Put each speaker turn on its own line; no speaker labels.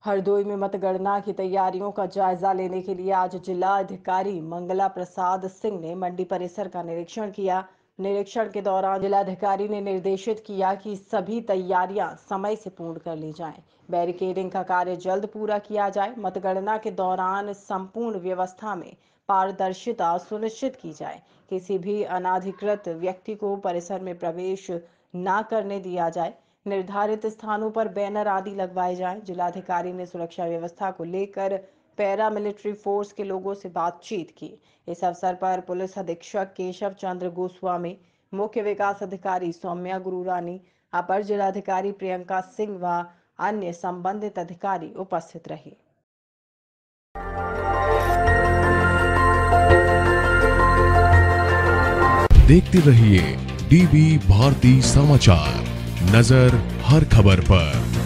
हरदोई में मतगणना की तैयारियों का जायजा लेने के लिए आज जिला अधिकारी मंगला प्रसाद सिंह ने मंडी परिसर का निरीक्षण किया। निरीक्षण के दौरान जिलाधिकारी ने निर्देशित किया कि सभी तैयारियां समय से पूर्ण कर ली जाएं। बैरिकेडिंग का कार्य जल्द पूरा किया जाए। मतगणना के दौरान संपूर्ण व्यवस्था में पारदर्शिता सुनिश्चित की जाए। किसी भी अनाधिकृत व्यक्ति को परिसर में प्रवेश न करने दिया जाए। निर्धारित स्थानों पर बैनर आदि लगवाए जाएं। जिलाधिकारी ने सुरक्षा व्यवस्था को लेकर पैरा मिलिट्री फोर्स के लोगों से बातचीत की। इस अवसर पर पुलिस अधीक्षक केशव चंद्र गोस्वामी, मुख्य विकास अधिकारी सौम्या गुरुरानी, अपर जिलाधिकारी प्रियंका सिंह व अन्य संबंधित अधिकारी उपस्थित रहे।
देखते रहिए डीवी भारती समाचार, नजर हर खबर पर।